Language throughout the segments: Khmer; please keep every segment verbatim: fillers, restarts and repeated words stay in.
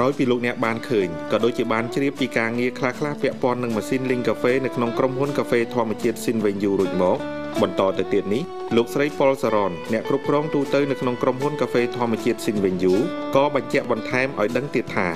ឲ្យពីលោកអ្នកបានឃើញក៏ដូចជាបានជ្រាបពីការងារខ្លះៗពាក់ព័ន្ធនឹងម៉ាស៊ីនលីងកាហ្វេនៅក្នុងក្រុមហ៊ុនកាហ្វេធម្មជាតិ Sinvenue រួចមកបន្តទៅទៀតនេះលោកស្រីប៉ុលសារ៉នអ្នកគ្រប់គ្រងទូទៅនៅក្នុងក្រុមហ៊ុនកាហ្វេធម្មជាតិ Sinvenue ក៏បញ្ជាក់បន្ថែមឲ្យដឹងទៀតថា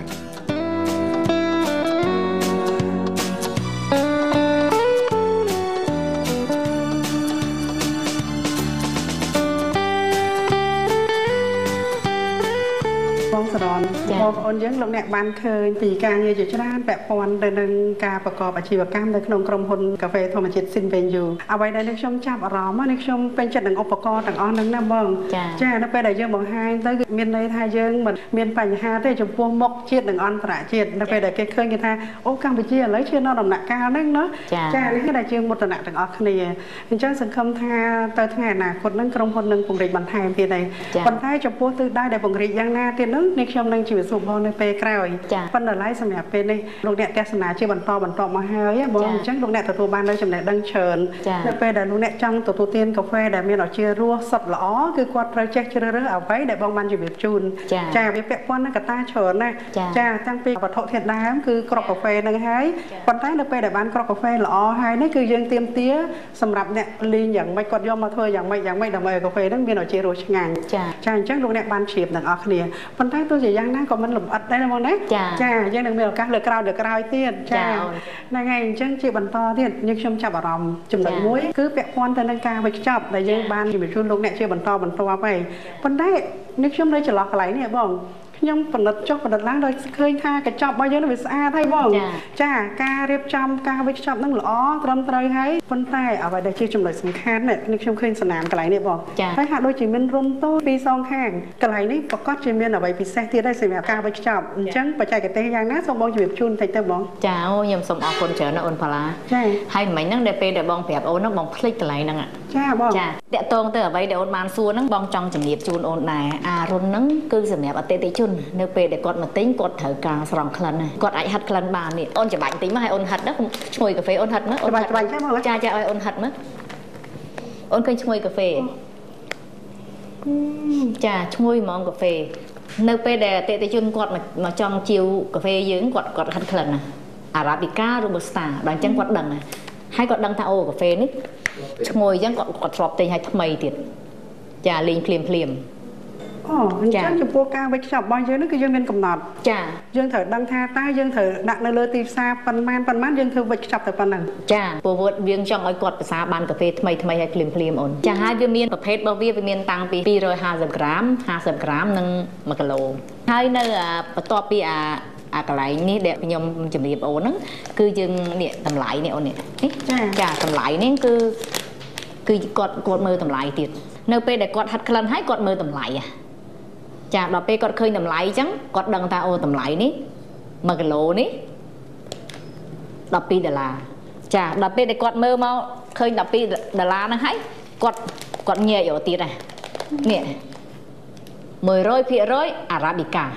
បងប្អូនយើងលោកអ្នកបានឃើញពីការងារជាច្រើនពាក់ព័ន្ធទៅនឹងការប្រកបអាជីវកម្មនៅក្នុងក្រុមហ៊ុនកាហ្វេធម្មជាតិ Sinvenue អ្វីដែលខ្ញុំចាប់អារម្មណ៍នេះខ្ញុំពេញចិត្តនឹងឧបករណ៍ទាំងអស់ហ្នឹងណាបងចានៅពេលដែលយើងបង្ហាញទៅគឺមានន័យថាយើងមិនមានបញ្ហាទេចំពោះមុខជាតិនិងអន្តរជាតិនៅពេលដែលគេឃើញគេថាអូកម្ពុជាឥឡូវឈានដល់ដំណាក់កាលហ្នឹងណាចានេះគឺដែលយើងមោទនៈទាំងអស់គ្នាអញ្ចឹងសង្ឃឹមថាទៅថ្ងៃអនាគតហ្នឹងក្រុមហ៊ុននឹងពង្រីកបន្ថែមទៀតដែរប៉ុន្តែចំពោះទិសដៅដែលពង្រីកយ៉ាងណាទៀតហ្នឹងនេះខ្ញុំនឹងជម្រាបសួរបងនៅពេលក្រោយប៉ុន្តែឡើយសម្រាប់ពេលនេះលោកអ្នកទស្សនាជាបន្តបន្តមកហើយបងអញ្ចឹងលោកអ្នកទទួលបាននៅចំណេះដឹងច្រើននៅពេលដែលលោកអ្នកចង់ទទួលទានកាហ្វេដែលមានឱជារសសុទ្ធល្អគឺគាត់ត្រូវចេះជ្រើសរើសអ្វីដែលបងបានជម្រាបជូនចាវាពាក់ព័ន្ធនឹងកត្តាច្រើនណាស់ចាតាំងពីវត្ថុធាតុដើមគឺគ្រាប់កាហ្វេនឹងហើយប៉ុន្តែនៅពេលដែលបានគ្រាប់កាហ្វេល្អហើយនេះគឺយើងទៀមទាសម្រាប់អ្នកលីងយ៉ាងម៉េចគាត់យកមកធ្វើយ៉ាងម៉េចយ៉ាងម៉េចដើម្បីឲ្យកាហ្វេនឹងមានឱជារសឆ្ងាញ់ចាអញ្ចឹងលោកអ្នកបានជ្រាបទាំងអស់គ្នាប៉ុន្តែទោះជាយ៉ាងណាក៏មិនលម្អិតដែរបងណាចាយើងនឹងមានឱកាសលើក្រោយលើក្រោយទៀតចាហ្នឹងហើយអញ្ចឹងជាបន្តទៀតយើងខ្ញុំចាប់អារម្មណ៍ចំណុចមួយគឺពាក់ព័ន្ធទៅនឹងការវេចខ្ចប់ដែលយើងបានជំរាបជូនលោកអ្នកជាបន្តបន្តទៅហើយប៉ុន្តែនេះខ្ញុំនៅចន្លោះកន្លែងនេះបងខ្ញុំផលិតចុះផលិតឡើងដោយឃើញថាកញ្ចប់របស់យើងវាស្អាតហើយបងចាការរៀបចំការវេចខ្ចប់នឹងល្អត្រឹមត្រូវហើយប៉ុន្តែអ្វីដែលជាចំណុចសំខាន់នេះខ្ញុំឃើញសនាមកន្លែងនេះបងហើយហាក់ដូចជាមានរុំតូចពីសងខាងកន្លែងនេះប្រកាសជាមានអ្វីពិសេសទៀតដែរសម្រាប់ការវេចខ្ចប់អញ្ចឹងបច្ចេកទេសយ៉ាងណាសូមបងជម្រាបជូនបន្តិចទៅបងចាអូខ្ញុំសូមអរគុណច្រើនណាអូនផាឡាចាហើយមិញហ្នឹងដែលពេលដែលបងប្រាប់អូនហ្នឹងបងភ្លេចកន្លែងហ្នឹងចាបងចាតាក់ទងទៅអ្វីដែលអូនបានសួរហ្នឹងបងចង់ជម្រាបជូនអូនដែរអារុនហ្នឹងគឺសម្រាប់អតិថិជននៅពេលដែលគាត់មកទិញគាត់ត្រូវការស្រង់ក្លិនគាត់អាចហិតក្លិនបាននេះអូនច្បាច់តិចមកឲ្យអូនហិតណាឈ្ងុយកាហ្វេអូនហិតមើលអូនច្បាច់ច្បាច់ចាចាឲ្យអូនហិតមើលអូនឃើញឈ្ងុយកាហ្វេចាឈ្ងុយហ្មងកាហ្វេនៅពេលដែលអតិថិជនគាត់មកចង់ជាវកាហ្វេយើងគាត់គាត់ហិតក្លិនណាអារ៉ាប៊ីកាឬប៊ូស្តាដល់អញ្ចឹងគាត់ដឹងហើយគាត់ដឹងថាអូកាហ្វេនេះឈ្ងុយអញ្ចឹងគាត់គាត់ធ្លាប់ទិញឲ្យថ្មីទៀតចាលេងភ្លាមភ្លាមអូអញ្ចឹងចំពោះការវេចខ្ចប់របស់យើងនេះគឺយើងមានកំណត់ចាយើងត្រូវដឹងថាតើយើងត្រូវដាក់នៅលើទីផ្សារប៉ុន្មានប៉ុន្មានយើងធ្វើវេចខ្ចប់ទៅប៉ុណ្ណឹងចាព្រោះយើងចង់ឲ្យគាត់ភាសាបានកាហ្វេថ្មីថ្មីឲ្យភ្លាមភ្លាមអូនចាហើយវាមានប្រភេទរបស់វាវាមានតាំងពីពីររយហាសិបក្រាមហាសិបក្រាមនិងមួយគីឡូហើយនៅបន្ទាប់ពីអាអាកន្លែងនេះដែលខ្ញុំជម្រាបអូនហ្នឹងគឺយើងនេះតម្លៃនេះអូននេះចាចាតម្លៃនេះគឺគឺគាត់គាត់មើលតម្លៃទៀតនៅពេលដែលគាត់ហាត់ក្លិនហើយគាត់មើលតម្លៃចាដល់ពេលគាត់ឃើញតម្លៃអញ្ចឹងគាត់ដឹងថាអូតម្លៃនេះមួយគីឡូនេះដប់ពីរដុល្លារចាដល់ពេលដែលគាត់មើលមកឃើញដប់ពីរដុល្លារហ្នឹងហើយគាត់គាត់ញែកយកទៀតណានេះមួយរយភាគរយអារ៉ាប៊ីកា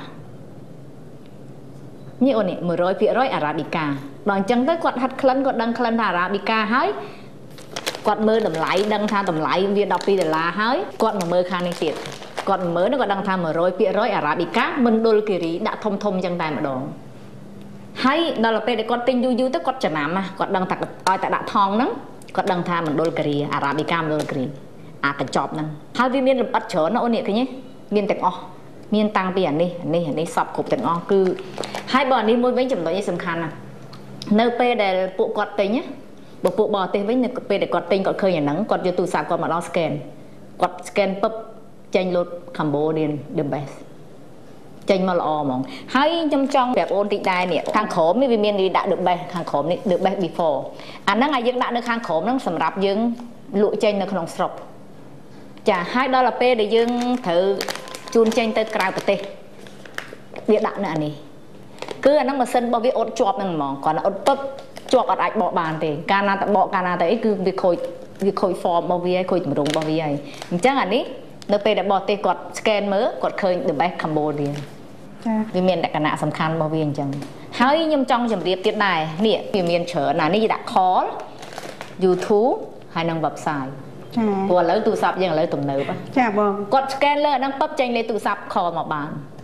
នេះអូននេះមួយរយភាគរយអារ៉ាប៊ីកាដល់អញ្ចឹងទៅគាត់ហាត់ក្លិនគាត់ដឹងក្លិនថាអារ៉ាប៊ីកាហើយគាត់មើលតម្លៃដឹងថាតម្លៃវាដប់ពីរដុល្លារហើយគាត់មកមើលខាងនេះទៀតគាត់មើលគាត់ដឹងថាមួយរយភាគរយអារ៉ាប៊ីកាមិនដុលគិរីដាក់ធំធំចឹងតែម្ដងហើយដល់ពេលដែលគាត់ទិញយូរយូរទៅគាត់ចំណាំគាត់ដឹងថាឲ្យតែដាក់ថងហ្នឹងគាត់ដឹងថាមិនដុលគិរីអារ៉ាប៊ីកាមិនដុលគិរីអាកញ្ចប់ហ្នឹងហើយវាមានលម្អិតច្រើនណាអូននេះឃើញទេមានទាំងអស់មានតាំងពីអានេះអានេះអានេះសពគ្រប់ទាំងអស់គឺហើយបើអានេះមួយវិញចំណុចនេះសំខាន់ណាស់នៅពេលដែលពួកគាត់ទិញណាបើពួកបរទេសវិញនៅពេលដែលគាត់ទិញគាត់ឃើញអាហ្នឹងគាត់យកទូរស័ព្ទគាត់មកដល់ scan គាត់ scan ពឹបចេញលុត Cambodian the best ចេញមកល្អហ្មងហើយខ្ញុំចង់ប្រាប់អូនតិចដែរនេះខាងក្រោមនេះវាមានដាក់ the best ខាងក្រោមនេះ the best before អាហ្នឹងឲ្យយើងដាក់នៅខាងក្រោមហ្នឹងសម្រាប់យើងលក់ចេញនៅក្នុងស្រុកចាហើយដល់ទៅពេលដែលយើងត្រូវជូនចេញទៅក្រៅប្រទេសវាដាក់នៅអានេះគឺអាហ្នឹងម៉ាស៊ីនរបស់វាអត់ជាប់ហ្នឹងហ្មងគាត់អត់ពឹបជាប់អត់អាចបកបានទេកាលណាតែបកកាលណាតែអីគឺវាខូចវាខូច form របស់វាហើយខូចទម្រង់របស់វាហើយអញ្ចឹងអានេះនៅពេលដែលបរទេសគាត់ scan មើលគាត់ឃើញ the best Cambodia ចាវាមានលក្ខណៈសំខាន់របស់វាអញ្ចឹងហើយខ្ញុំចង់ជម្រាបទៀតដែរនេះវាមានច្រើនណានេះដាក់ call YouTube ហើយនិង website ចាព្រោះឥឡូវទូរស័ព្ទយើងឥឡូវទំនើបចាបងគាត់ scan លើអាហ្នឹងពឹបចេញលេខទូរស័ព្ទ call មកបាន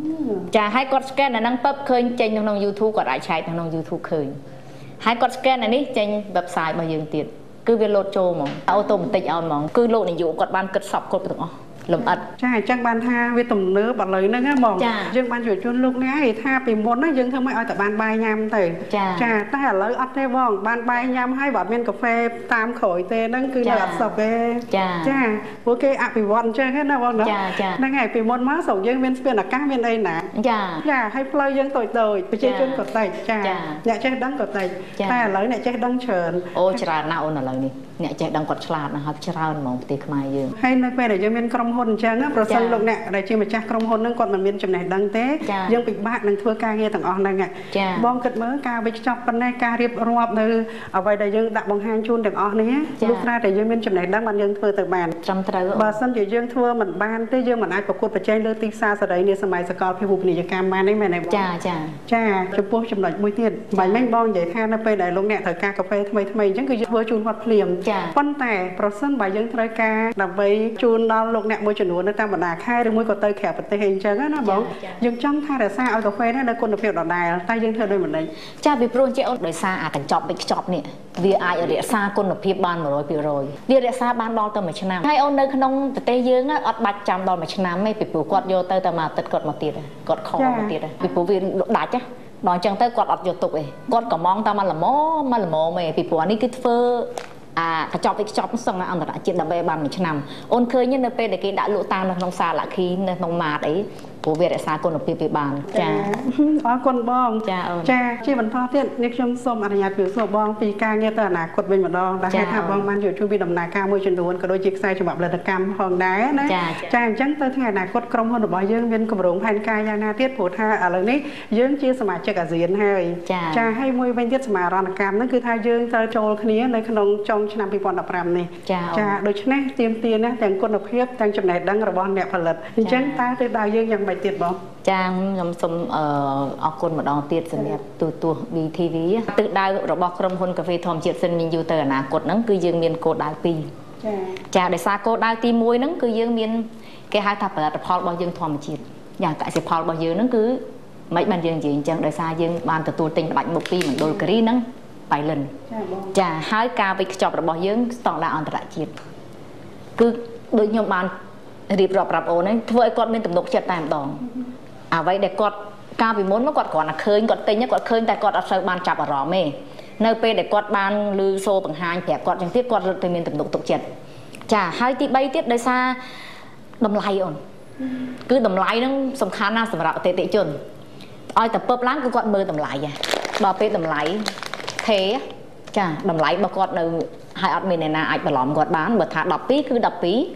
ចាឲ្យគាត់ scan អាហ្នឹងពឹបឃើញចេញនៅក្នុង YouTube គាត់អាចឆែកនៅក្នុង YouTube ឃើញហើយគាត់ scan អានេះចេញ website របស់យើងទៀតគឺវាលោតចូលហ្មងអូតូម៉ាទិកឲ្យហ្មងគឺលោកនាយកគាត់បានគិតសពគ្រប់ទាំងអស់លំអិតចាអញ្ចឹងបានថាវាទំនើបឥឡូវហ្នឹងណាបងយើងបានជួយជូនលោកនេះថាពីមុនណាយើងធ្វើមិនឲ្យតែបានបាយញ៉ាំទៅចាតែឥឡូវអត់ទេបងបានបាយញ៉ាំហើយបើអត់មានកាហ្វេតាមក្រោយទេហ្នឹងគឺនៅអត់សុខទេចាព្រោះគេអភិវឌ្ឍអញ្ចឹងណាបងណាហ្នឹងហើយពីមុនមកស្រុកយើងមានស្ពានអាកាសមានអីណាចាចាហើយផ្លូវយើងតូចតូចប្រជាជនក៏តិចចាអ្នកចេះដឹងក៏តិចតែឥឡូវអ្នកចេះដឹងច្រើនអូច្រើនណាស់អូនឥឡូវនេះអ្នកចេះដឹងគាត់ឆ្លាតណាស់ហើយច្រើនហ្មងប្រទេសខ្មែរយើងហើយនៅពេលដែលយើងមានក្រុមហ៊ុនអញ្ចឹងប្រសិនលោកអ្នកដែលជាម្ចាស់ក្រុមហ៊ុនហ្នឹងគាត់មិនមានចំណេះដឹងទេយើងពិបាកនឹងធ្វើការងារទាំងអស់ហ្នឹងបងគិតមើលការវិខ្ចប់ប៉ុណ្ណេះការរៀបរាប់នៅអ្វីដែលយើងដាក់បង្ហាញជូនទាំងអស់នេះលុះត្រាតែយើងមានចំណេះដឹងបានយើងធ្វើទៅបានត្រឹមត្រូវបើសិនជាយើងធ្វើមិនបានទេយើងមិនអាចប្រកួតប្រជែងលើទីផ្សារសេរីនាសម័យសកលភាវូបនីយកម្មបានទេមែនទេចាចាចាចំពោះចំណុចមួយទៀតបាញ់មិញបងនិយាយថានៅពេលដែលលោកអ្នកត្រូវការកាហ្វេថ្មីថ្មីអញ្ចឹងគឺយើងធ្វើជូនគាត់ភ្លាមប៉ុន្តែប្រសិនបើយើងត្រូវការដើម្បីជូនដល់លោកអ្នកមួយចំនួននៅតាមបណ្ដាខេត្តឬមួយក៏ទៅក្រៅប្រទេសអញ្ចឹងណាបងយើងចង់ថារក្សាឲ្យកាហ្វេនេះនៅគុណភាពដដែលតែយើងធ្វើដោយមិនដេញចាពីព្រោះជាអូនដោយសារអាកញ្ចប់វិខ្ចប់នេះវាអាចរក្សាគុណភាពបានone hundred percentវារក្សាបានដល់ទៅមួយឆ្នាំហើយអូននៅក្នុងប្រទេសយើងអត់បាច់ចាំដល់មួយឆ្នាំទេពីព្រោះគាត់យកទៅតែមួយអាទិត្យគាត់មកទៀតគាត់ខមកទៀតពីព្រោះវាដាច់ណាដល់អញ្ចឹងទៅគាត់អត់យកទុកទេគាត់កំងតាមមកល្មមមកល្មមទេពីព្រោះនេះគឺធ្វើអាកញ្ចប់វិខ្ចប់សឹងអន្តរជាតិដើម្បីបានមួយឆ្នាំអូនឃើញនៅពេលដែលគេដាក់លក់តាមនៅក្នុងសាឡាខីនៅក្នុងម៉ាតអីព្រោះវារក្សាគុណភាពវាបានចាអរគុណបងចាចាជាបន្តទៀតនេះខ្ញុំសូមអនុញ្ញាតជម្រាបសួរបងពីការងារទៅអនាគតវិញម្ដងដែលហេតុថាបងបានជួយជួយពីដំណើរការមួយចំនួនក៏ដូចជាខ្សែច្បាប់ផលិតកម្មផងដែរណាចាអញ្ចឹងទៅថ្ងៃអនាគតក្រុមហ៊ុនរបស់យើងមានគម្រោងផែនការយ៉ាងណាទៀតព្រោះថាឥឡូវនេះយើងជាសមាជិកអាស៊ានហើយចាហើយមួយវិញទៀតសមារណកម្មហ្នឹងគឺថាយើងត្រូវចូលគ្នានៅក្នុងចុងឆ្នាំtwo thousand fifteenនេះចាដូច្នេះទៀមទាណាទាំងគុណភាពទាំងចំណេះដឹងរបស់អ្នកផលិតអញ្ចឹងតើទិសដៅយើងយ៉ាងម៉េចទៀតបងចាខ្ញុំសូមអរគុណម្ដងទៀតសម្រាប់ទូទស្សន៍ B T V ទិសដៅរបស់ក្រុមហ៊ុនកាហ្វេធម្មជាតិសិនមានយូរទៅអនាគតហ្នឹងគឺយើងមានគោលដៅពីរចាចាដោយសារគោលដៅទីoneហ្នឹងគឺយើងមានគេហៅថាផលិតផលរបស់យើងធម្មជាតិយ៉ាងកសិផលរបស់យើងហ្នឹងគឺមិនបានយើងនិយាយអញ្ចឹងដោយសារយើងបានទទួលទិញផ្ដាច់មុខពីមណ្ឌលគិរីហ្នឹងបៃលិនចាហើយការវិខ្ចប់របស់យើងស្តង់ដារអន្តរជាតិគឺដូចខ្ញុំបានរៀបរាប់ប្រាប់អូនហ្នឹងធ្វើឲ្យគាត់មានទំនុកចិត្តតែម្ដងអ្វីដែលគាត់កាលពីមុនមកគាត់គ្រាន់តែឃើញគាត់ទិញគាត់ឃើញតែគាត់អត់សូវបានចាប់អារម្មណ៍ទេនៅពេលដែលគាត់បានឮសូរបង្ហាញប្រាប់គាត់ចឹងទៀតគាត់រត់ទៅមានទំនុកទុកចិត្តចាហើយទី3ទៀតដោយសារតម្លៃអូនគឺតម្លៃហ្នឹងសំខាន់ណាស់សម្រាប់អតិថិជនឲ្យតែពឹបឡើងគឺគាត់មើលតម្លៃដល់ពេលតម្លៃថេចាតម្លៃរបស់គាត់នៅហើយអត់មានអ្នកណាអាចបន្លំគាត់បានបើថាtwelveគឺtwelve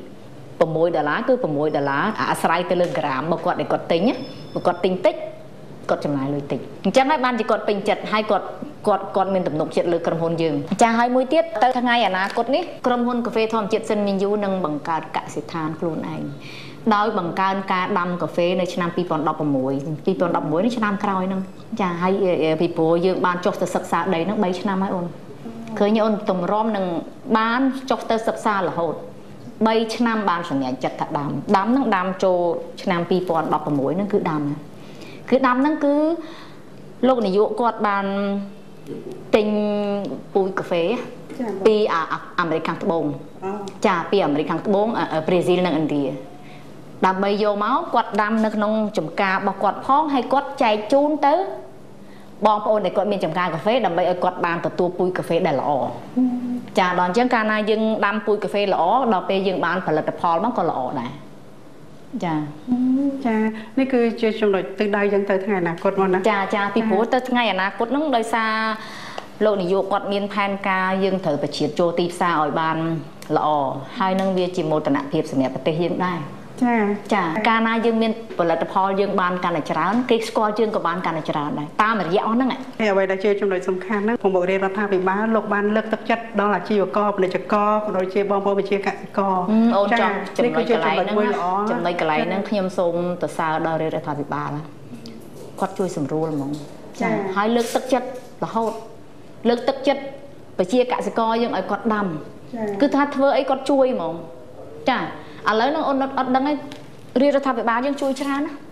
sixដុល្លារគឺsixដុល្លារអាស្រ័យទៅលើក្រាមរបស់គាត់ដែលគាត់ទិញបើគាត់ទិញតិចគាត់ចំណាយលុយតិចអញ្ចឹងហើយបានជាគាត់ពេញចិត្តហើយគាត់គាត់គាត់មានទំនុកចិត្តលើក្រុមហ៊ុនយើងចាហើយមួយទៀតទៅថ្ងៃអនាគតនេះក្រុមហ៊ុនកាហ្វេធម្មជាតិសិនមីយូនឹងបង្កើតកសិដ្ឋានខ្លួនឯងដោយបង្កើនការដាំកាហ្វេនៅឆ្នាំtwo thousand sixteen two thousand sixteenនេះឆ្នាំក្រោយហ្នឹងចាហើយពីព្រោះយើងបានចុះទៅសិក្សាដីហ្នឹងthreeឆ្នាំហើយអូនឃើញអូនទម្រាំនឹងបានចុះទៅសិក្សារហូតthreeឆ្នាំបានសម្រេចចិត្តថាដាំដាំហ្នឹងដាំចូលឆ្នាំtwo thousand sixteenហ្នឹងគឺដាំគឺដាំហ្នឹងគឺលោកនាយកគាត់បានទិញពូជកាហ្វេពីអាមេរិកខាងត្បូងចាពីអាមេរិកខាងត្បូងប្រេស៊ីលនិងឥណ្ឌាដើម្បីយកមកគាត់ដាំនៅក្នុងចំការរបស់គាត់ផងហើយគាត់ចែកជូនទៅបងប្អូនដែលគាត់មានចំការកាហ្វេដើម្បីឲ្យគាត់បានទទួលពូជកាហ្វេដែលល្អចាដល់អញ្ចឹងកាលណាយើងដាំពូជកាហ្វេល្អដល់ពេលយើងបានផលិតផលមកក៏ល្អដែរចាចានេះគឺជាចំណុចទិសដៅយើងទៅថ្ងៃអនាគតមកណាចាចាពីព្រោះទៅថ្ងៃអនាគតហ្នឹងដោយសារលោកនាយកគាត់មានផែនការយើងត្រូវបជាចូលទីផ្សារឲ្យបានល្អហើយនឹងវាជាមោទនភាពសម្រាប់ប្រទេសយើងដែរចាចាកាលណាយើងមានផលិតផលយើងបានកាន់តែច្រើនគេស្គាល់យើងក៏បានកាន់តែច្រើនដែរតាមរយៈអស់ហ្នឹងហើយអ្វីដែលជាចំណុចសំខាន់ហ្នឹងผมบอกរៀនរដ្ឋាភិបាលលោកបានលើកទឹកចិត្តដល់អាជីវករពាណិជ្ជករក៏ដូចជាបងប្អូនវិជាកសិករអូនចង់ចំណុចកន្លែងហ្នឹងចំណុចកន្លែងហ្នឹងខ្ញុំសូមសរសើរដល់រដ្ឋាភិបាលគាត់ជួយសម្រួលហ្មងចាហើយលើកទឹកចិត្តរហូតលើកទឹកចិត្តវិជាកសិករយើងឲ្យគាត់ដាំគឺថាធ្វើអីគាត់ជួយហ្មងចាឥឡូវនឹងអូនអត់ដឹងឯងរាជរដ្ឋាភិបាលយើងជួយច្រើនណា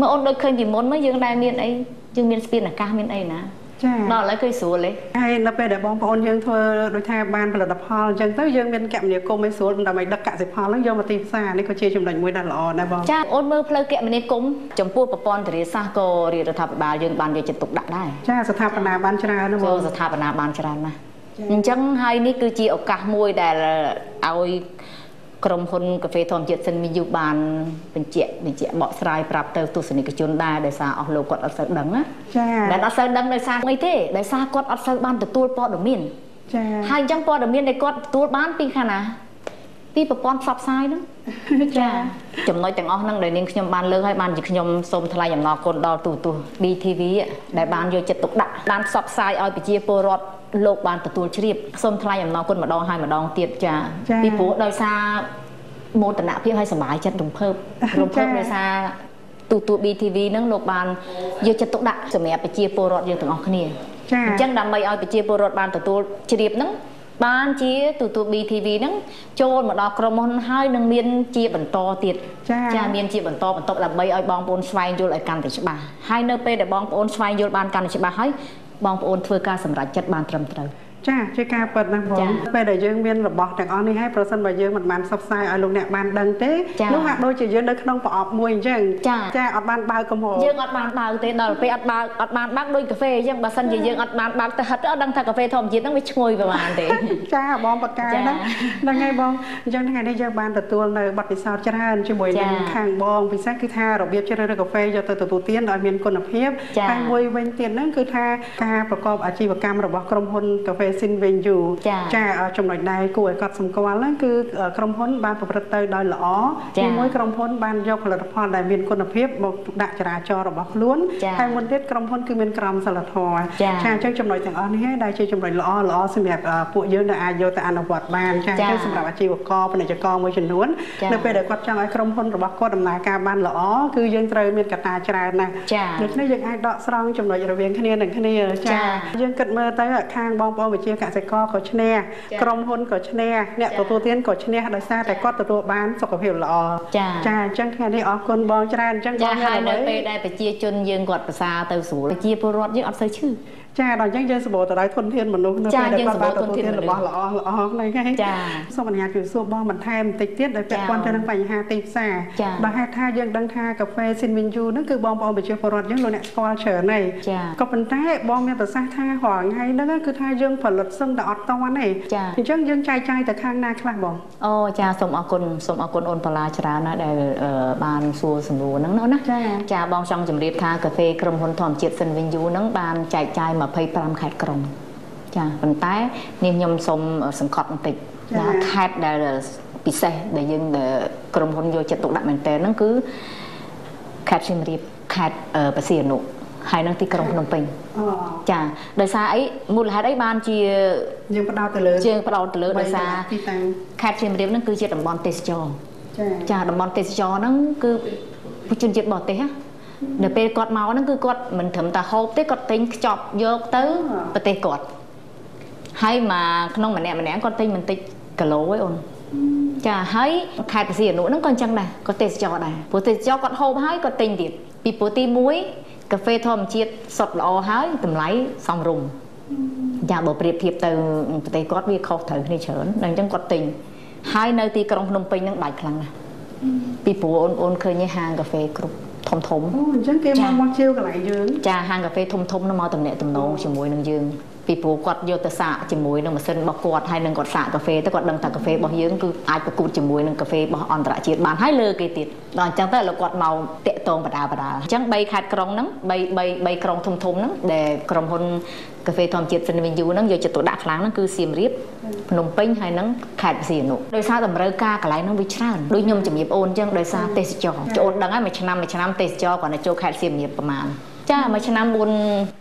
มื่อអូនដូចឃើញពីមុនមកយើងដែរមានអីយើងមានស្ពានអាកាសមានអីណាចាដល់ឥឡូវគឺស្រួលទេហើយនៅពេលដែលបងប្អូនយើងធ្វើដូចថាបានផលិតផលអញ្ចឹងទៅយើងមានគមនាគមន៍ឲ្យស្រួលដើម្បីដឹកកសិផលហ្នឹងយកមកទីផ្សារនេះក៏ជាចំណុចមួយដែលល្អដែរបងចាអូនមើលផ្លូវគមនាគមន៍ចំពោះប្រព័ន្ធធារាសាស្ត្រក៏រាជរដ្ឋាភិបាលយើងបានយកចិត្តទុកដាក់ដែរចាស្ថាបនាបានច្រើនណាស់បងស្ថាបនាបានច្រើនណាស់អញ្ចឹងហើយនេះគឺជាឱកាសមួយដែលឲ្យក្រុមហ៊ុនកាហ្វេធម្មជាតិសិនមីយូបានបញ្ជាក់បញ្ជាក់បកស្រាយប្រាប់ទៅទស្សនិកជនដែរដោយសារអស់លោកគាត់អត់សូវដឹងណាចាតែអត់សូវដឹងដោយសារអីទេដោយសារគាត់អត់សូវបានទទួលព័ត៌មានចាហើយអញ្ចឹងព័ត៌មានដែលគាត់ទទួលបានពីខាងណាពីប្រព័ន្ធផ្សព្វផ្សាយហ្នឹងចាចំណុចទាំងអស់ហ្នឹងដែលនាងខ្ញុំបានលើកឲ្យបានជាខ្ញុំសូមថ្លែងអំណរគុណដល់ទូទស្សន៍ ឌី ធី វី ដែលបានយកចិត្តទុកដាក់បានផ្សព្វផ្សាយឲ្យប្រជាពលរដ្ឋលោកបានទទួលជ្រាបសូមថ្លែងអំណរគុណម្ដងហើយម្ដងទៀតចាពីព្រោះដោយសារមោទនភាពឲ្យសប្បាយចិត្តរំភើបរំភើបដោយសារទូទស្សន៍ ឌី ធី វី ហ្នឹងលោកបានយកចិត្តទុកដាក់សម្រាប់ប្រជាពលរដ្ឋយើងទាំងអស់គ្នាចាអញ្ចឹងដើម្បីឲ្យប្រជាពលរដ្ឋបានទទួលជ្រាបហ្នឹងបានជាទូទស្សន៍ ឌី ធី វី ហ្នឹងចូលមកដល់ក្រុមហ៊ុនហើយនឹងមានជាបន្តទៀតចាមានជាបន្តបន្តដើម្បីឲ្យបងប្អូនស្វែងយល់ឲ្យកាន់តែច្បាស់ហើយនៅពេលដែលបងប្អូនស្វែងយល់បានកាន់តែច្បាស់ហើយបងប្អូនធ្វើការសម្រេចចិត្តបានត្រឹមត្រូវចាជាការពិតណាស់បងពេលដែលយើងមានរបស់ទាំងអស់នេះហើយប្រសិនបើយើងមិនបានផ្សព្វផ្សាយឲ្យលោកអ្នកបានដឹងទេនោះហាក់ដូចជាយើងនៅក្នុងប្រអប់មួយអញ្ចឹងចាអត់បានបើកកំហុសយើងអត់បានបើកទេដល់ពេលអត់បើកអត់បានបើកដូចកាហ្វេអញ្ចឹងបើសិនជាយើងអត់បានបើកទៅហិតអត់ដឹងថាកាហ្វេធម្មជាតិហ្នឹងវាឈ្ងុយប្រហែលទេចាបងបកកាយហ្នឹងហ្នឹងហើយបងអញ្ចឹងថ្ងៃនេះយើងបានទទួលនៅបទពិសោធន៍ច្រើនជាមួយនឹងខាងបងពិសេសគឺថារបៀបជ្រើសរើសកាហ្វេយកទៅទទួលទានឲ្យមានគុណភាពហើយមួយវិញទៀតហ្នឹងគឺថាការប្រកបអាជីវកម្មរបស់ក្រុមហ៊ុនកាហ្វេស៊ីនវិញយូចាចំណុចដែរគួរឲ្យកត់សម្គាល់ហ្នឹងគឺក្រុមហ៊ុនបានប្រព្រឹត្តទៅដោយល្អទីមួយក្រុមហ៊ុនបានយកផលិតផលដែលមានគុណភាពមកដាក់ចរាចរណ៍របស់ខ្លួនហើយមុនទៀតក្រុមហ៊ុនគឺមានក្រមសីលធម៌ចាអញ្ចឹងចំណុចទាំងអស់នេះដែលជាចំណុចល្អល្អសម្រាប់ពួកយើងដែលអាចយកទៅអនុវត្តបានចាអញ្ចឹងសម្រាប់អាជីវករពាណិជ្ជករមួយចំនួននៅពេលដែលគាត់ចង់ឲ្យក្រុមហ៊ុនរបស់គាត់ដំណើរការបានល្អគឺយើងត្រូវមានកត្តាច្រើនណាស់ដូច្នេះយើងអាចដកស្រង់ចំណុចរវាងគ្នានឹងគ្នាចាយើងគិតមើលទៅខាងបងប្អូនវិជាកសិករក៏ឈ្នះក្រុមហ៊ុនក៏ឈ្នះអ្នកទទួលទានក៏ឈ្នះដោយសារតែគាត់ទទួលបានសុខភាពល្អចាអញ្ចឹងថ្ងៃនេះអរគុណបងច្រើនអញ្ចឹងបងហើយនៅពេលដែលប្រជាជនយើងគាត់ប្រសាទៅស្រួលប្រជាពលរដ្ឋយើងអត់សូវឈឺចាដល់អញ្ចឹងយើងសម្បូរទៅដោយធនធានមនុស្សនៅពេលដែលគាត់បានទទួលទានរបស់ល្អល្អហ្នឹងហើយចាសូមអនុញ្ញាតជម្រាបសួរបងបន្ថែមបន្តិចទៀតដោយពាក់ព័ន្ធទៅនឹងបញ្ហាទីផ្សារបើហេតុថាយើងដឹងថាកាហ្វេស៊ីនវិញយូហ្នឹងគឺបងប្អូនប្រជាពលរដ្ឋយើងលោកអ្នកស្គាល់ច្រើនហើយក៏ប៉ុន្តែបងមានប្រសាសន៍ថារាល់ថ្ងៃហ្នឹងគឺថាយើងផលិតសឹងតែអត់តាន់ទេអញ្ចឹងយើងចែកចាយទៅខាងណាខ្លះបងអូចាសូមអរគុណសូមអរគុណអូនបាឡាច្រើនណាស់ដែលបានសួរសំណួរហ្នឹងណាចាបងចង់ជម្រាបថាកាហ្វេក្រុមហ៊ុនធម្មជាតិស៊ីនវិញយូហ្នឹងបានចែកចាយម្ភៃប្រាំខេត្តក្រុងចាប៉ុន្តែនេះខ្ញុំសូមសង្កត់បន្តិចណាខេត្តដែលពិសេសដែលយើងក្រុមហ៊ុនយកចិត្តទុកដាក់មែនតើហ្នឹងគឺខេត្តសៀមរាបខេត្តបរសៀនអនុហើយនឹងទីក្រុងភ្នំពេញចាដោយសារអីមូលហេតុអីបានជាយើងផ្ដោតទៅលើយើងផ្ដោតទៅលើដោយសារខេត្តសៀមរាបហ្នឹងគឺជាតំបន់ទេសចរចាតំបន់ទេសចរហ្នឹងគឺប្រជាជនជាតិបរទេសណានៅពេលគាត់មកហ្នឹងគឺគាត់មិនត្រឹមតែហូបទេគាត់ទិញខ្ចប់យកទៅប្រទេសគាត់ហើយមកក្នុងម្នាក់ម្នាក់គាត់ទិញបន្តិចគីឡូឯអូនចាហើយខេត្តបរសៀនអនុហ្នឹងក៏អញ្ចឹងដែរគាត់ទេសចរដែរព្រោះទេសចរគាត់ហូបហើយគាត់ទិញទៀតពីព្រោះទីមួយកាហ្វេធម្មជាតិសុទ្ធល្អហើយតម្លៃសមរម្យចាបើប្រៀបធៀបទៅប្រទេសគាត់វាខុសត្រូវគ្នាច្រើនដល់អញ្ចឹងគាត់ទិញហើយនៅទីក្រុងភ្នំពេញហ្នឹងដាច់ខ្លាំងណាស់ពីព្រោះអូនអូនឃើញហាងកាហ្វេគ្រប់ធំធំអូអញ្ចឹងគេមកមកជាវកន្លែងយើងចាហាងកាហ្វេធំធំនោះមកតំណែងតំណងជាមួយនឹងយើងពីព្រោះគាត់យកទៅសាកជាមួយនឹងម៉ាស៊ីនរបស់គាត់ហើយនឹងគាត់សាកកាហ្វេទៅគាត់ដឹងថាកាហ្វេរបស់យើងគឺអាចប្រកួតជាមួយនឹងកាហ្វេរបស់អន្តរជាតិបានហើយលើគេទៀតដល់អញ្ចឹងទៅលោកគាត់មកតាក់ទងបដាបដាអញ្ចឹងបីខេត្តក្រុងហ្នឹងបីបីបីក្រុងធំធំហ្នឹងដែលក្រុមហ៊ុនកាហ្វេធម្មជាតិសិនវិញយូហ្នឹងយកចិត្តទុកដាក់ខ្លាំងហ្នឹងគឺសៀមរាបភ្នំពេញហើយនឹងខេត្តបរសៀនអនុដោយសារតម្រូវការកន្លែងហ្នឹងវាច្រើនដូចខ្ញុំជំរាបអូនអញ្ចឹងដោយសារទេសចរអូនដឹងហើយមួយឆ្នាំមួយឆ្នាំទេសចរគាត់ទៅចូលខេត្តសៀមរាបប្រហែលចាមួយឆ្នាំ4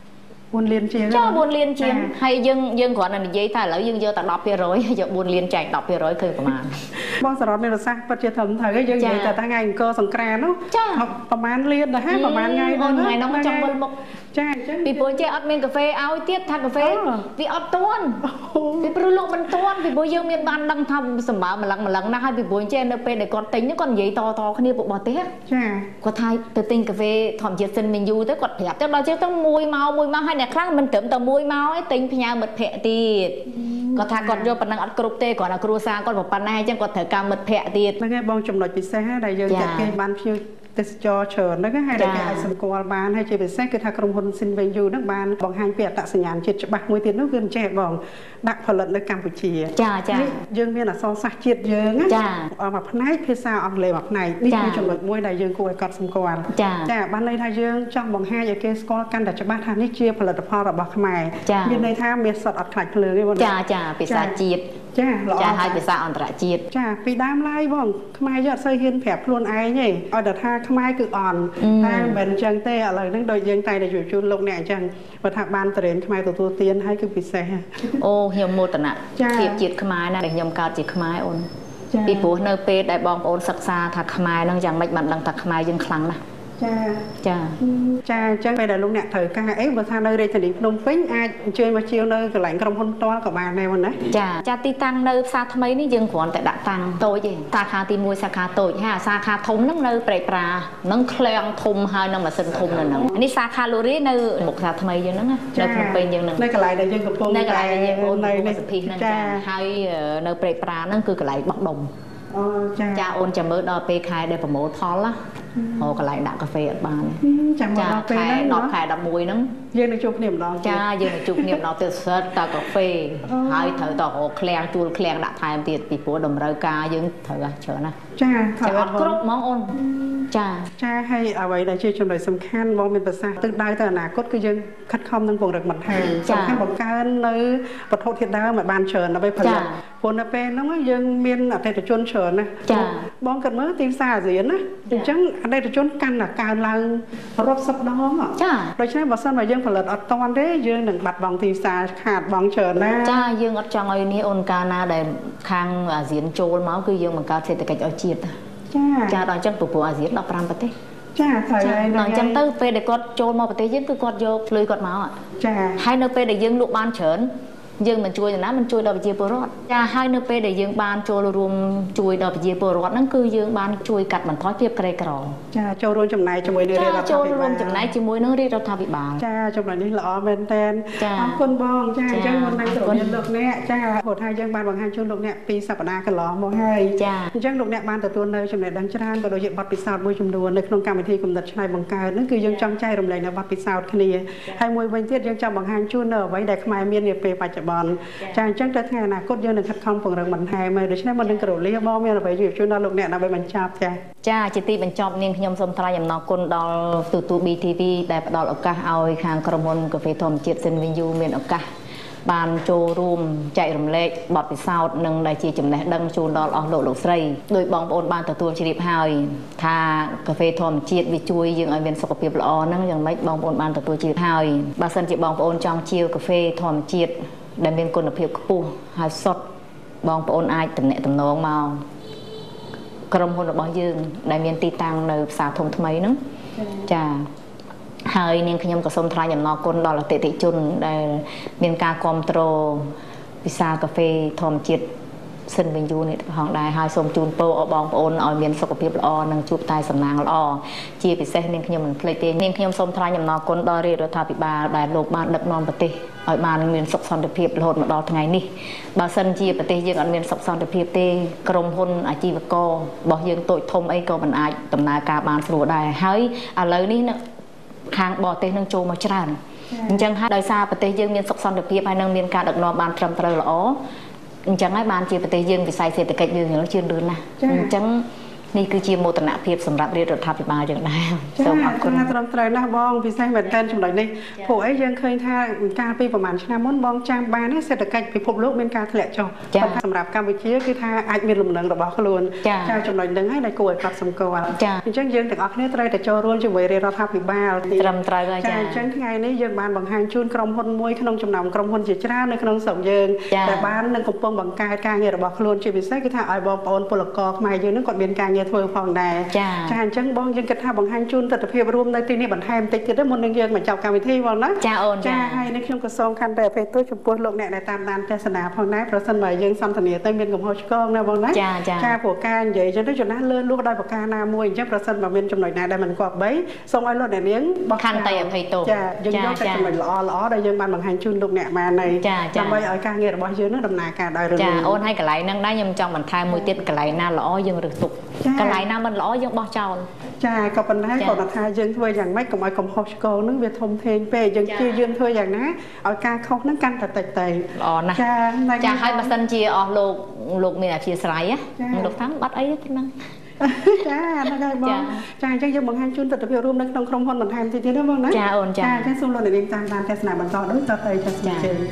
buôn liên chia cho buôn liên chia hay dương dương còn là giấy thay lỡ dương vô ta đọc rồi giờ buôn liên chạy đọc rồi thôi của mà bong sờ này là sao bắt chia thầm thời cái dương vậy ta ngày cơ sòng cran nó họcประมาณ liên là hát ประมาณ ngày thôi ngày nó trong bên một vì bố chơi ăn miên cà phê áo tiết thay cà phê vì ăn tuôn vì bữa lúc mình tuôn vì bố dương miên ban đang thầm sầm bả mà lằng mà lằng na hai vì bố chơi np để còn tính nó còn giấy to to cái này bộ bò tét có thay từ tinh cà phê thòm chiết sinh mình du tới quạt đẹp cho đó chứต้องมวยเมา มวยเมาให้เนี่ยครั้งมันเติมแต่มวยเมาไอ้ติงพญาหมดแผะตีก็ถ้าก่อนโยปันนังอัดกรุบเตก่อนอัดครูซาก่อนบอกปันให้จังก่อนเถอะการหมดแผะตีแล้วไงบองจำหน่อยพิเศษให้ได้ยังจัดเกมบ้านพิวติสจอเชิญแล้วก็ให้ได้แก่สมกรบ้านให้เจเป็นแท้คือถ้ากรมพลสินเวยูนักบ้านบองให้เปียตัดสัญญาณจิตบักมวยตีนนู้นแจกบองดักผลิตในกัมพูชีจ้าจ้ายังมีน่ะซอสักจิตเยอะนะจ้าเอาแบบไหนเพศาอังเลแบบไหนนี่คือจำหน่อยมวยได้ยังกูไอ้กอดสมกรจ้าจ้าบ้านในไทยยังจ้องบองให้ยาเกสกอกันแต่จะบ้านทางนี้เชียผลิตภัณฑ์ระบาดขมายมีในท่าเมียสดอัดขัดเลยนี่วันจ้าจ้าภาษาจีดจ้าจ้าให้ภาษาอันตรจีดจ้าปีดามไล่บ้องขมายยอดเสื้อเฮียนแผลพลวนไอ้เนี่ยเอาแต่ท่าขมายคืออ่อนท่าเป็นจังเต้อะไรนั่งโดยยังไตในอยู่จุนลงเนี่ยจังประทับบ้านเตรนขมายตัวตัวเตียนให้คือพิเศษโอ้เฮียมโมตนะเทียบจิตขมายนะเด็กยมกาจิตขมายอ่อนปีปูเนเปได้บองโอนศึกษาถักขมายนั่งอย่างไม่บันดังถักขมายยังครั้งนะจ้าจ้าจ้าจังไปได้ลุงเนี่ยเถอะการเอ๊ะบางท่านเลยจะดิบนมปิ้งอาเชื่อมาเชียวเลยกับหลังกระพงตัวกับบ้านในวันนั้นจ้าจ้าตีตังเนยซาทำไมนี่ยังขวัญแต่ดักตังโตยสาขาตีมวยสาขาโตยฮะสาขาทมนั่งเนยเปรย์ปลานั่งเคลียงทมหายนั่งมาซึนทมนั่นนั่งอันนี้สาขาลูรีเนยหมกสาทำไมยังนั่งอ่ะเนยขนมเป็นยังนั่งในกระไรในยังกับพงในกระไรในยังโอนในในสพีนั่งจ้าให้เนยเปรย์ปลานั่งคือกระไรบักดมจ้าโอนจะมือดอเปย์ขายได้ประโมททอลละโอ้กระไรดักกาแฟบ้านจ้าขายดอกขายดอกมวยนั่งยืนในจุกเหนี่ยมดอกจ้ายืนในจุกเหนี่ยมดอกเตอร์เซิร์ตตากาแฟให้เถอะต่อโอ้แคลงจูลแคลงดักไทม์ตีปีปัวดมรายกายืนเถอะเชิญนะจ้าจะอัดกรุ๊ปมองโอนจ้าจ้าให้เอาไว้ได้ช่วยชมโดยสำคัญมองเป็นภาษาตึกได้แต่อนาคตคือยังคัดคอมทั้งปวงรักมันแทงสำคัญของการในประเทศที่ได้มาบ้านเชิญเอาไปผลิตผลเป็นน้องยังมีนอะไรแต่จนเชิญนะบองกันเมื่อตีสาเสียนะจังอะไรแต่จนกันอ่ะการลังรบซับน้องอ่ะโดยใช้บอสซันมายังผลิตอัตตอนได้ยังหนึ่งบัตรบองตีสาขาดบองเชิญนะจ้ายังอัดจังไอ้นี่องค์การนาได้คางอาเซียนโจลมาคือยังเหมือนการเศรษฐกิจเอาจีดจ้าจ้าตอนจังตัวผู้อาเซียนเราปรามประเทศจ้าใช่ตอนจังตื้อเปย์ได้กอดโจลมาประเทศยังคือกอดโยเลยกอดมาอ่ะจ้าให้เนเปย์ได้ยังลูกบ้านเฉินยังมันช่วยนะมันช่วยดอกเจียปรอดจะให้เนเปย์ได้ยังบ้านโจลรวมช่วยดอกเจียปรอดนั่นคือยังบ้านช่วยกัดมันท้อยเพียบไกลกรองจ้าโจลรวมจำนายจมวยเรียเราโจลรวมจำนายจมวยนั่งเรียเราทำวิบากจ้าจำนายนี่หล่อเป็นแทนคนบองจ้าจังวันนั้นตัวนี้ลูกเนี่ยจ้าโหดไทยยังบ้านบางฮันช่วยลูกเนี่ยปีสัปดาห์กันหล่อมองให้จ้าจังลูกเนี่ยบ้านแต่ตัวเนยจำนายดังชราก็โดยบัตรปิศาจมวยจำนวนในโครงการวิธีกำหนดชายบังการนั่นคือยังจังใจรำไรในบัตรปิศาจคณีให้มวยเวงเทียยังจำบางฮันช่วยเนยไว้ได้ขมายเมียนเนี่ยเปย์ปัจจุบันจ้าจังแต่ไงนะก็ยังหนึ่งคัดคำของเราบันไทยมาโดยเฉพาะมันดึงกระโดดเลี้ยบบ้องเมียนไปอยู่ช่วยนลูกเนี่ยนำไปบรรจับจ้าจ้าจิตติบรรจบเนียงขยมสมทรายยำนอกคนดอลตูตูบีทีวีได้ดอลโอกาเอาทางกระมวลกาแฟทอมเจ็ดเซนวินยูเมียนโอกาบานโจรูมใจรำเล็กบอดปิดซาวหนึ่งได้จีจำแนกดังจูดอลออกโลกโลกไสโดยบองโอนบานตัวตัวชีริบหายทากาแฟทอมเจ็ดวิจุยยังไอเวียนสกปรกละอนั่งยังไม่บองโอนบานตัวตัวชีริบหายบาสันจิบองโอนจองเชียวกาแฟทอมเจ็ดได้เป็นคนอภิบปูหายสดบองโอนไอตำแหน่งตำนองเมากรมพลบองยืงได้เมียนตีตังในสาธมทำไมนึงจ้าหายเนี่ยขยมกระสมทรายอย่างนอกคนดอลเตติจุนได้เมียนกากรมโตรวิซากาแฟทอมจิตเส้นเป็นยูนี่ห้องได้หายสมจูนโปเอาบองโอนเอาเมียนสกปรกละอนังจูบตายสำนางละอจีปิเซเนี่ยขยมเหมือนเพลย์เตเนี่ยขยมสมทรายอย่างนอกคนดอเรียรถาปิบาได้โลกบ้านดับนอนปฏิเอาบ้านเมียนสกสันตะเพียบโหดมาดอทั้งไงนี่บาสันจีปฏิยังอันเมียนสกสันตะเพียบเตกรมพลอาจีวกบอกยังโตทมไอก็มันอาจตำนาการบานสรุปได้เฮ้ยอะไรนี่นะทางบ่อเตนังโจมาจานจังให้โดยซาปฏิยังเมียนสกสันตะเพียบให้นังเมียนการดักนอนบานทำเตลอ๋อจังให้บานจีปฏิยังวิสัยเศรษฐกิจยืนอย่างเราเชื่อเดินนะจังនេះគឺជាមោទនភាពសម្រាប់រាជរដ្ឋាភិបាលយើងដែរសូមអរគុណត្រឹមត្រូវណាស់បងពិសេសមែនទែនចំណុចនេះពួកអីយើងឃើញថាកាលពីប្រហែលឆ្នាំមុនបងចាំបានសេដ្ឋកិច្ចពិភពលោកមានការធ្លាក់ចុះសម្រាប់កម្ពុជាគឺថាអាចមានលំនឹងរបស់ខ្លួនចាចំណុចហ្នឹងហើយដែលគួរឲ្យកត់សម្គាល់អញ្ចឹងយើងទាំងអស់គ្នាត្រូវតែចូលរួមជាមួយរាជរដ្ឋាភិបាលត្រឹមត្រូវហើយចាអញ្ចឹងថ្ងៃនេះយើងបានបង្ហាញជូនក្រុមហ៊ុនមួយក្នុងចំណោមក្រុមហ៊ុនជាច្រើននៅក្នុងស្រុកយើងដែលបាននឹងកំពុងបង្កើតការងាររបស់ខ្លួនជាពិសេសគឺថាឲ្យបងប្អូនពលករខ្មែរយើងនឹងគាត់មានការងារធ្វើផងដែរចាអញ្ចឹងបងយើងគិតថាបង្ហាញជូនទស្សនវិជ្ជារួមនៅទីនេះបន្ថែមតិចទៀតទៅមុននឹងយើងបញ្ចប់កម្មវិធីបងណាចាអូនចាហើយនៅខ្ញុំក៏សូមខន្តីអភ័យទោសចំពោះលោកអ្នកដែលតាមដានទស្សនាផងដែរប្រសិនបើយើងសន្ទនាទៅមានកំហុសឆ្គងណាបងណាចាព្រោះការនិយាយអញ្ចឹងទៅចំណាស់លឿនលួសដោយប្រការណាមួយអញ្ចឹងប្រសិនបើមានចំណុចណាដែលមិនគប្បីសូមឲ្យលោកអ្នកនាងបោះខន្តីអភ័យទោសចាយើងយកតែចំណុចល្អល្អដែលយើងបានបង្ហាញជូនលោកអ្នកបានហើយដើម្បីឲ្យការងាររបស់យើងនឹងដំណើរការដោយរលូនចាអូនឲ្យកន្លែងហ្នឹងដែរខ្ញុំចង់បន្ថែមមួយទៀតកន្លែងណាល្អយើងរើសទុកកន្លែងណាមិនល្អយើងបោះចោលចាក៏ប៉ុន្តែគាត់ថាយើងធ្វើយ៉ាងម៉េចកុំឲ្យកំហុសឆ្គងនឹងវាធំធេងពេកយើងជាយើងធ្វើយ៉ាងណាឲ្យការខុសនឹងកាន់តែតិចទៅល្អណាស់ចាចាហើយបើសិនជាអស់លោកលោកមានអធិស្ឋានណាលោកថាបាត់អីហ្នឹងចាហ្នឹងហើយបងចាអញ្ចឹងយើងបង្ហាញជូនទស្សនវិជ្ជារួមនៅក្នុងក្រុមហ៊ុនបន្ថែមទៀតទៀតណាបងណាចាអូនចាចាអញ្ចឹងសូមលោកអ្នកនាងតាមដានទស្សនាបន្តដូចតទៅចាស្មារតី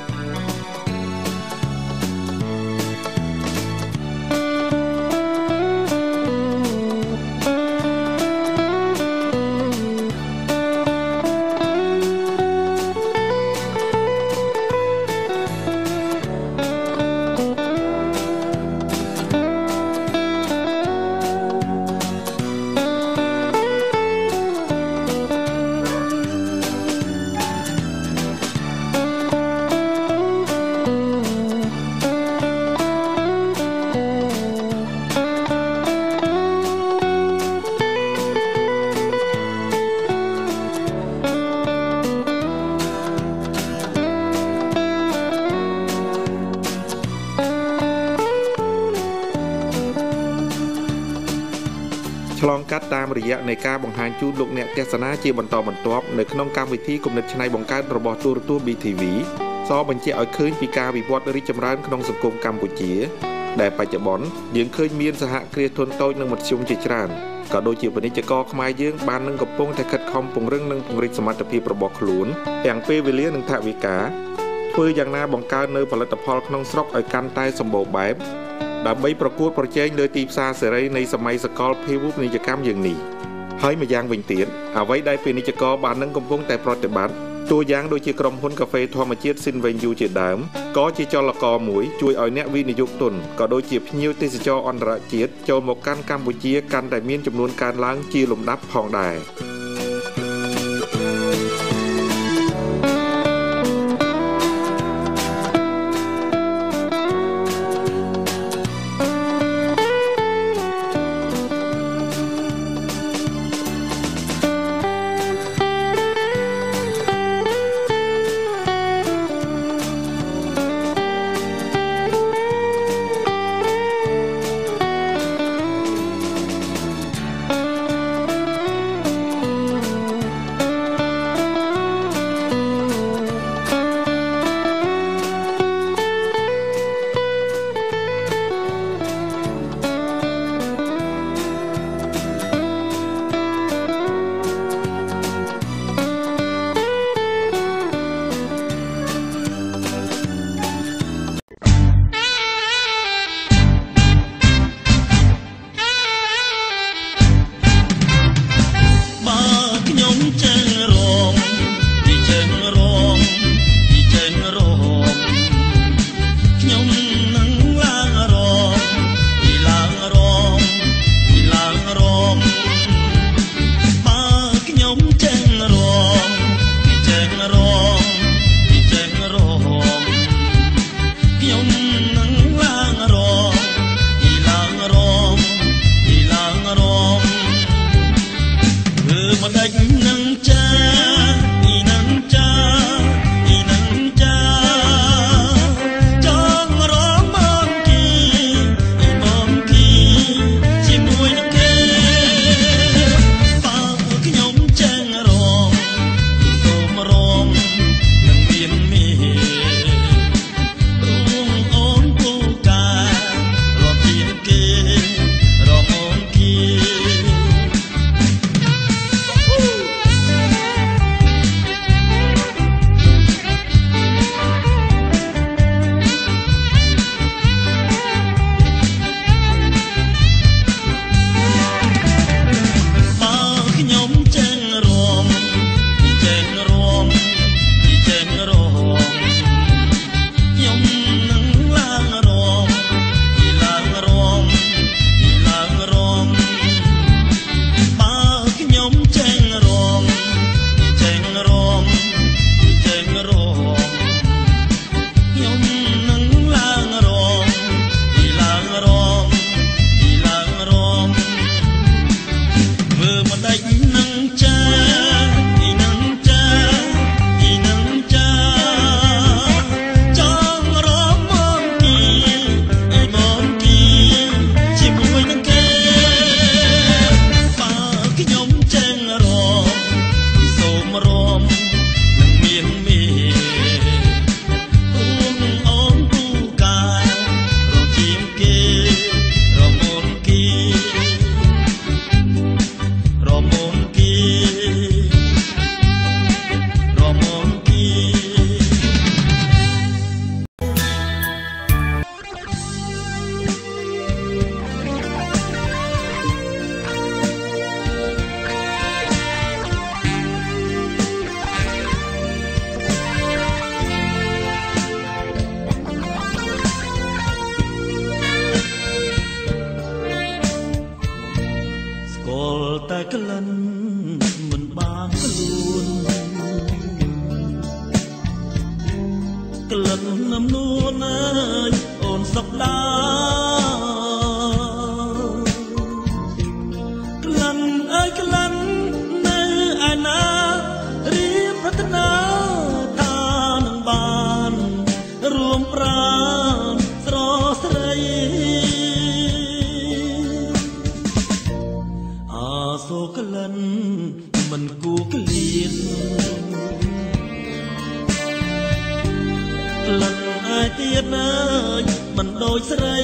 ឆ្លងកាត់តាមរយៈនៃការបង្ហាញជូនលោកអ្នកទស្សនាជាបន្តបន្ទាប់នៅក្នុងកម្មវិធីគំនិតច្នៃបង្កើតរបស់ទូរទស្សន៍ ប៊ី ធី វី សបញ្ជាក់ឲ្យឃើញពីការវិវត្តរីកចម្រើនក្នុងសង្គមកម្ពុជាដែលបច្ចុប្បន្នយើងឃើញមានសហគ្រាសធុនតូចនិងមធ្យមជាច្រើនក៏ដូចជាពាណិជ្ជករខ្មែរយើងបាននឹងកំពុងតែខិតខំពង្រឹងនិងពង្រីកសមត្ថភាពរបស់ខ្លួនទាំងពេលវេលានិងថវិកាធ្វើយ៉ាងណាបង្កើននៅផលិតផលក្នុងស្រុកឲ្យកាន់តែសម្បូរបែបដើម្បីប្រកួតប្រជែងលើទីផ្សារសេរីនៃសម័យសកលភាវូបនីយកម្មយ៉ាងនេះហើយម្យ៉ាងវិញទៀតអ្វីដែលពាណិជ្ជករបាននឹងកំពុងតែប្រតិបត្តិតួយ៉ាងដូចជាក្រុមហ៊ុនកាហ្វេធម្មជាតិស៊ីនវេញយូជាដើមក៏ជាចលករមួយជួយឲ្យអ្នកវិនិយោគទុនក៏ដូចជាភ្ញៀវទេសចរអន្តរជាតិចូលមកកាន់កម្ពុជាកាន់តែមានចំនួនកើនឡើងជាលំដាប់ផងដែរនួនអើយអូនសុខដាក្លិនអើយក្លិននៅឯណារៀបប្រាថ្នាថានឹងបានរួមប្រាណស្រស្រីអាសូរក្លិនមិនគួរក្លៀនក្លិនឯទៀតអើយមិនដូចស្រី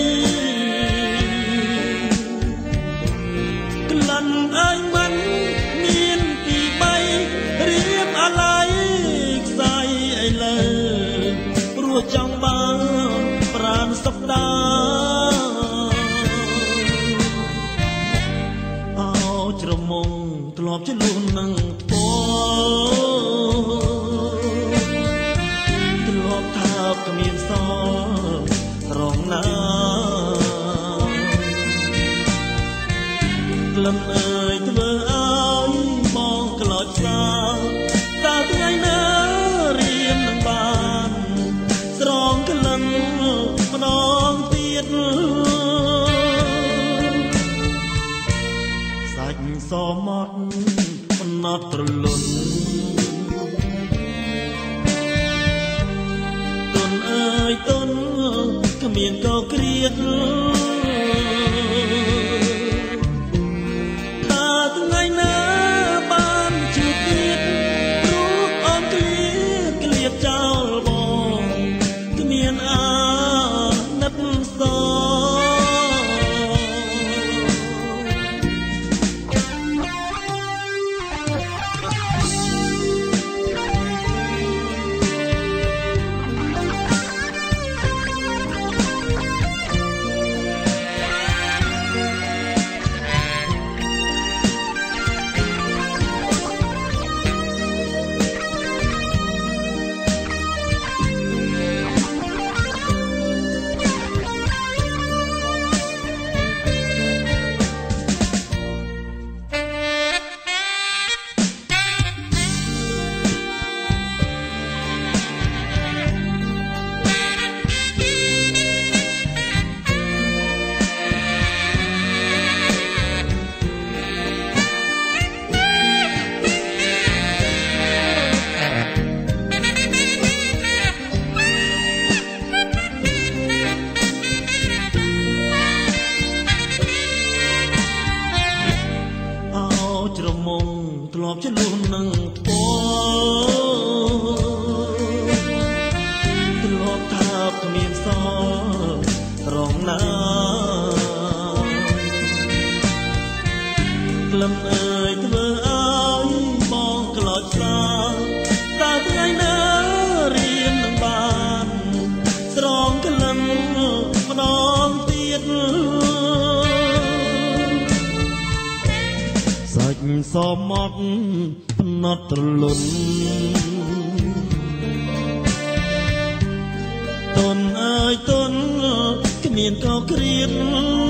ក្លិនអើយមិនមានពីបីរៀបអាឡ័យខ្សែឥឡូវព្រោះចង់បានប្រាណសុខដាអោច្រមុំធ្លាប់ជាលួននឹងពធ្លាប់ថាគ្មានសល់រងណាក្លិនអើយធ្វើឲ្យបងក្លោចសាតើថ្ងៃណារៀននឹងបានស្រងក្លិនម្ដងទៀតសាច់សមាត់មិនណត់ត្រលុនទុនអើយទុនគ្មានកក្រៀតថាថ្ងៃណាបានជួបទៀតព្រោះអូនក្លៀតក្លៀតចោលបងគ្មានអាណិតសច្រមុំធ្លាប់ជាលួននឹងពធ្លាប់ថាគ្មានសល់រងណាក្លិនអើយធ្វើឲ្យបងក្លោចសាតើថ្ងៃណារៀននឹងបានស្រងក្លិនម្ដងទៀតសាច់សមាត់ផ្នត់ត្រលុនទុនអើយទុនគ្មានកក្រៀត